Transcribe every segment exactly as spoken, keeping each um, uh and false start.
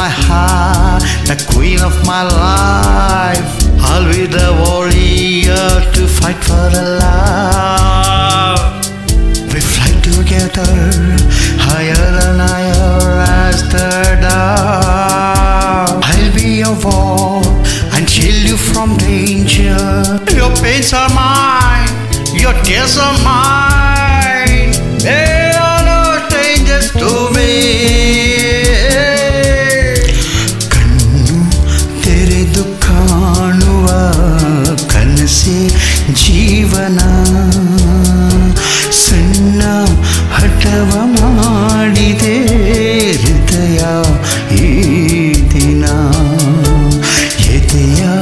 my heart, the queen of my life. I'll be the warrior to fight for the love. We fly together, higher and higher as the dawn. I'll be your wall and shield you from danger. Your pains are mine, your tears are mine. They are no strangers to me. Kannu teredu kaanuva kanase jeevana. Sanna hatava maadide hridaya ee dina. Edeya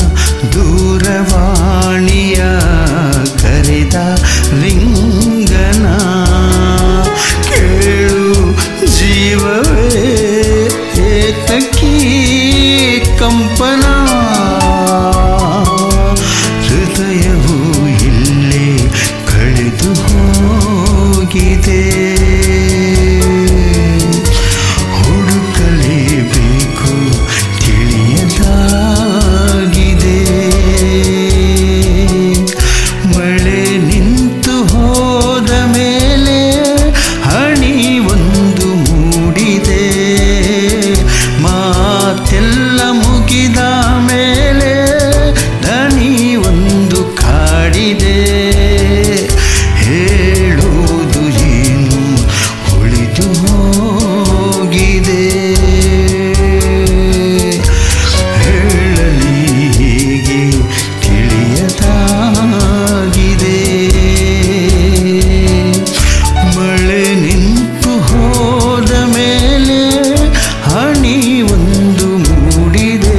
ದೂರವಾಣಿಯ ಕರೆದ ಲಿಂಗನ ಕೇಳು ಜೀವವೇ ಏತಕೀ ಕಂಪನ. ಹೃದಯವು ಇಲ್ಲೇ ಕಳೆದು ಹೋಗಿದೆ, ಹುಡುಕಲೇಬೇಕು ತಿಳಿಯದಾಗಿದೆ. ಮಳೆ ನಿಂತು ಹೋದ ಮೇಲೆ ಹನಿ ಒಂದು ಮೂಡಿದೆ, ಮಾತೆಲ್ಲ ಮುಗಿದ ಮೇಲೆ ದನಿ ಒಂದು ಕಾಡಿದೆ. ಹೇಳುವುದು ಏನು ಉಳಿದು ಹೋಗಿದೆ, ಹೇಳಲಿ ಹೀಗೆ ತಿಳಿಯದಾಗಿದೆ. ಮಳೆ ನಿಂತು ಹೋದ ಮೇಲೆ ಹನಿ ಒಂದು ಮೂಡಿದೆ.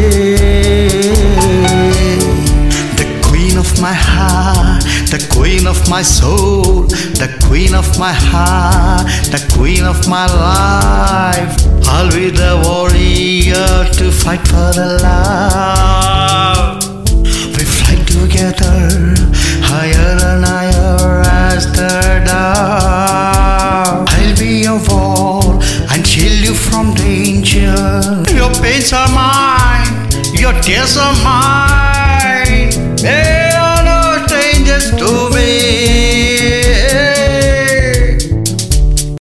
The queen of my heart, the queen of my soul, the queen of my heart, the queen of my life. I'll be the warrior to fight for the love. We fly together, higher and higher as the dawn. I'll be your wall and shield you from danger. Your pains are mine, your tears are mine.